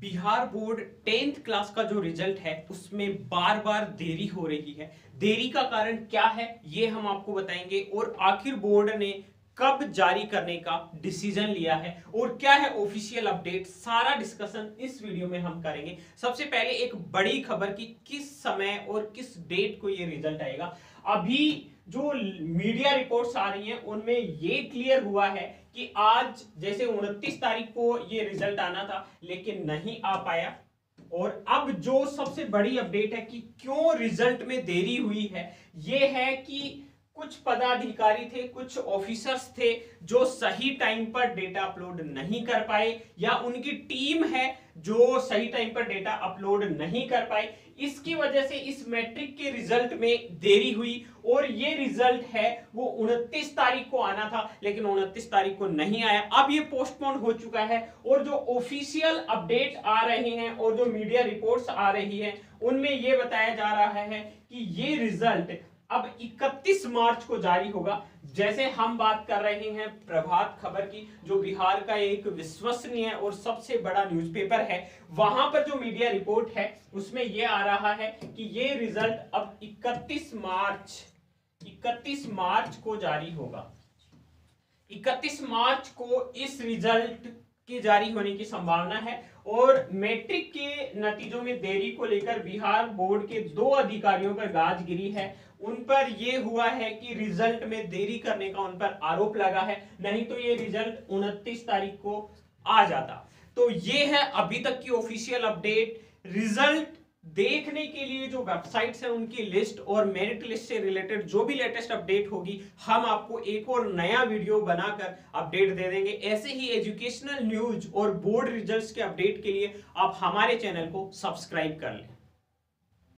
Bihar board 10th class का जो result है उसमें बार बार देरी हो रही है। देरी का कारण क्या है ये हम आपको बताएंगे और आखिर बोर्ड ने कब जारी करने का डिसीजन लिया है और क्या है ऑफिशियल अपडेट, सारा डिस्कशन इस वीडियो में हम करेंगे। सबसे पहले एक बड़ी खबर कि किस समय और किस डेट को ये रिजल्ट आएगा। अभी जो मीडिया रिपोर्ट्स आ रही हैं उनमें ये क्लियर हुआ है कि आज जैसे 29 तारीख को ये रिजल्ट आना था लेकिन नहीं आ पाया। और अब जो सबसे बड़ी अपडेट है कि क्यों रिजल्ट में देरी हुई है, ये है कि कुछ पदाधिकारी थे, कुछ ऑफिसर्स थे जो सही टाइम पर डेटा अपलोड नहीं कर पाए या उनकी टीम है जो सही टाइम पर डेटा अपलोड नहीं कर पाई। इसकी वजह से इस मैट्रिक के रिजल्ट में देरी हुई और ये रिजल्ट है वो 29 तारीख को आना था लेकिन 29 तारीख को नहीं आया। अब ये पोस्टपोन हो चुका है और जो ऑफिशियल अपडेट आ रहे हैं और जो मीडिया रिपोर्ट्स आ रही है उनमें ये बताया जा रहा है कि ये रिजल्ट अब 31 मार्च को जारी होगा। जैसे हम बात कर रहे हैं प्रभात खबर की, जो बिहार का एक विश्वसनीय और सबसे बड़ा न्यूज़पेपर है, वहां पर जो मीडिया रिपोर्ट है उसमें यह आ रहा है कि ये रिजल्ट अब 31 मार्च को जारी होगा। 31 मार्च को इस रिजल्ट के जारी होने की संभावना है और मैट्रिक के नतीजों में देरी को लेकर बिहार बोर्ड के 2 अधिकारियों पर गाज गिरी है। उन पर यह हुआ है कि रिजल्ट में देरी करने का उन पर आरोप लगा है, नहीं तो ये रिजल्ट 29 तारीख को आ जाता। तो ये है अभी तक की ऑफिशियल अपडेट। रिजल्ट देखने के लिए जो वेबसाइट्स हैं उनकी लिस्ट और मेरिट लिस्ट से रिलेटेड जो भी लेटेस्ट अपडेट होगी हम आपको एक और नया वीडियो बनाकर अपडेट दे देंगे। ऐसे ही एजुकेशनल न्यूज और बोर्ड रिजल्ट्स के अपडेट के लिए आप हमारे चैनल को सब्सक्राइब कर लें।